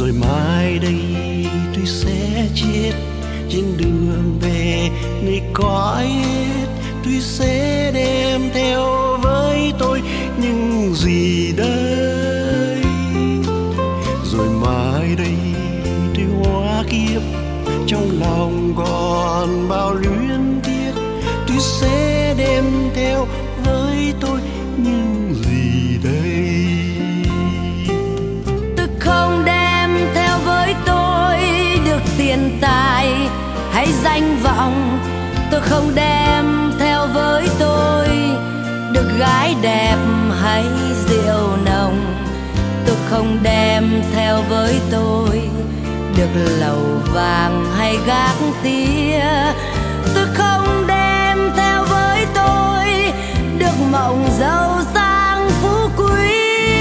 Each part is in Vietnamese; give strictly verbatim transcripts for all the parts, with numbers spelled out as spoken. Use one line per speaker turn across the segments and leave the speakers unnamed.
Rồi mai đây tôi sẽ chết trên đường về nơi cõi hết. Tôi sẽ đem theo với tôi những gì đây. Rồi mai đây tôi hóa kiếp, trong lòng còn bao luyến tiếc. Tôi sẽ đem theo với tôi những gì đây.
Tôi không đem theo với tôi được tiền tài hay danh vọng. Tôi không đem theo với tôi được gái đẹp hay rượu nồng. Tôi không đem theo với tôi được lầu vàng hay gác tía. Tôi không đem theo với tôi được mộng giàu sang phú quý.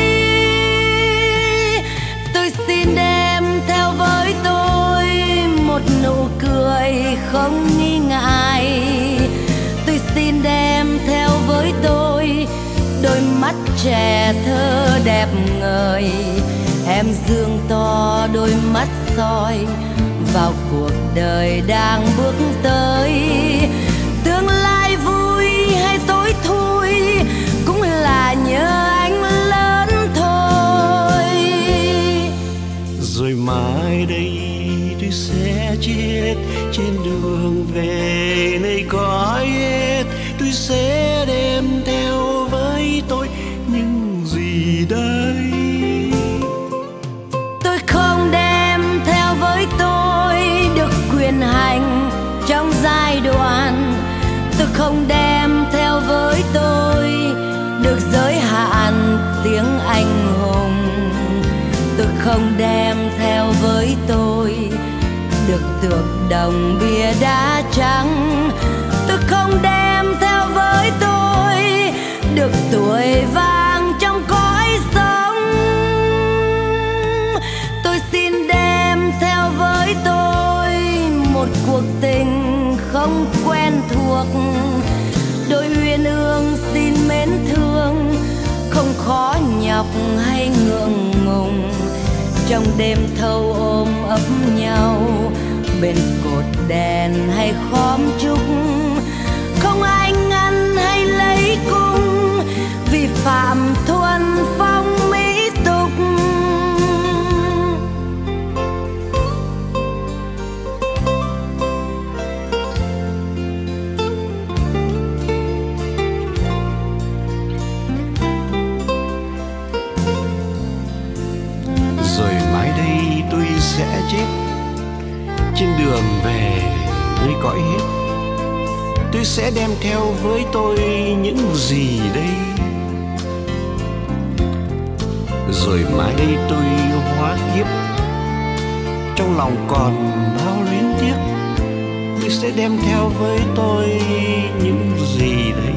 Tôi xin đem theo với tôi một nụ cười không nghi ngại. Tôi xin đem theo với tôi đôi mắt trẻ thơ đẹp ngời. Em dương to đôi mắt soi vào cuộc đời đang bước tới. Tương lai vui hay tối thui cũng là nhờ anh lớn thôi.
Rồi mai đây tôi sẽ chết trên đường về nơi cõi hết. Tôi sẽ đem theo với tôi những gì đây.
Tôi không đem theo với tôi được quyền hành trong giai đoạn. Tôi không đem theo với tôi được giới hạn tiếng anh hùng. Tôi không đem theo với tôi được tượng đồng bia đá trắng. Tôi không đem theo với tôi được tuổi vàng trong cõi sống. Tôi xin đem theo với tôi một cuộc tình không quen thuộc. Đôi uyên ương xin mến thương, không khó nhọc hay ngượng ngùng. Trong đêm thâu ôm ấp nhau bên cột đèn hay khóm trúc. Không ai ngăn hay lấy cung vì phạm thuần phong mỹ tục.
Rồi mai đây tôi sẽ chết trên đường về nơi cõi hết. Tôi sẽ đem theo với tôi những gì đây. Rồi mai đây tôi hóa kiếp, trong lòng còn bao luyến tiếc. Tôi sẽ đem theo với tôi những gì đây.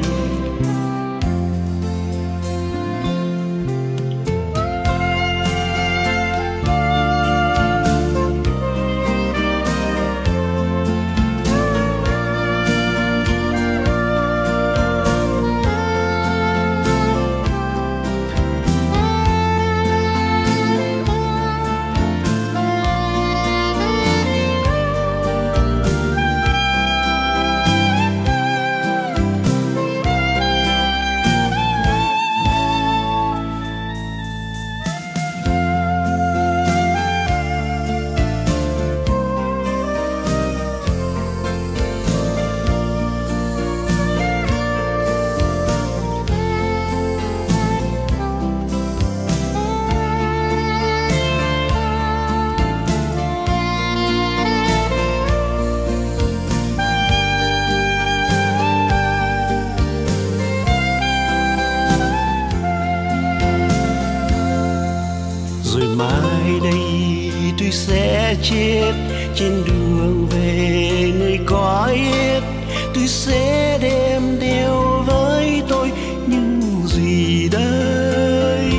Mai đây tôi sẽ chết trên đường về nơi cõi hết. Tôi sẽ đem theo với tôi những gì đây.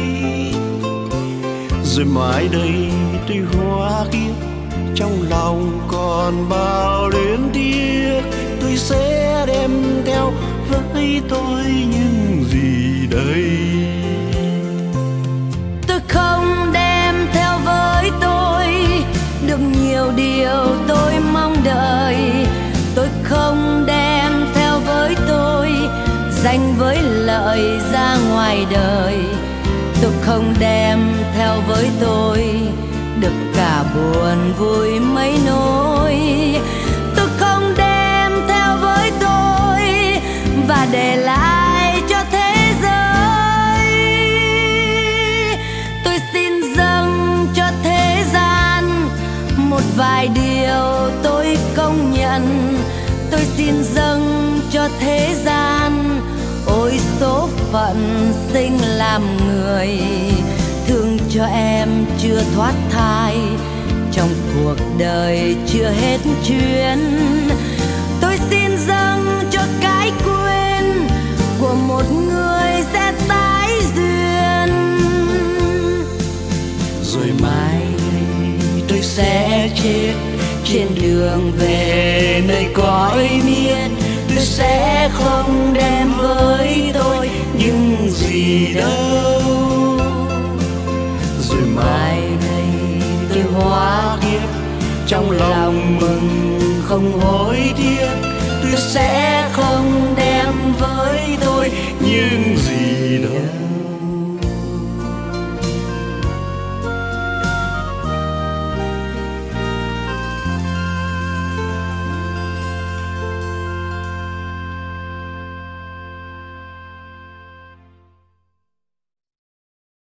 Rồi mai đây tôi hóa kiếp, trong lòng còn bao luyến tiếc. Tôi sẽ đem theo với tôi những gì đây.
Tôi không đem theo với tôi buồn vui mấy nỗi tôi không đem theo với tôi và để lại cho thế giới. Tôi xin dâng cho thế gian một vài điều tôi công nhận. Tôi xin dâng cho thế gian ôi số phận sinh làm người, thương cho em chưa thoát thai, trong cuộc đời chưa hết chuyến. Tôi xin dâng cho cái quên của một người sẽ tái duyên.
Rồi mai tôi sẽ chết trên đường về nơi cõi miên. Tôi sẽ không đem với tôi những gì đâu. Rồi mai đây tôi hóa kiếp trong lòng mừng không hối tiếc. Tôi sẽ không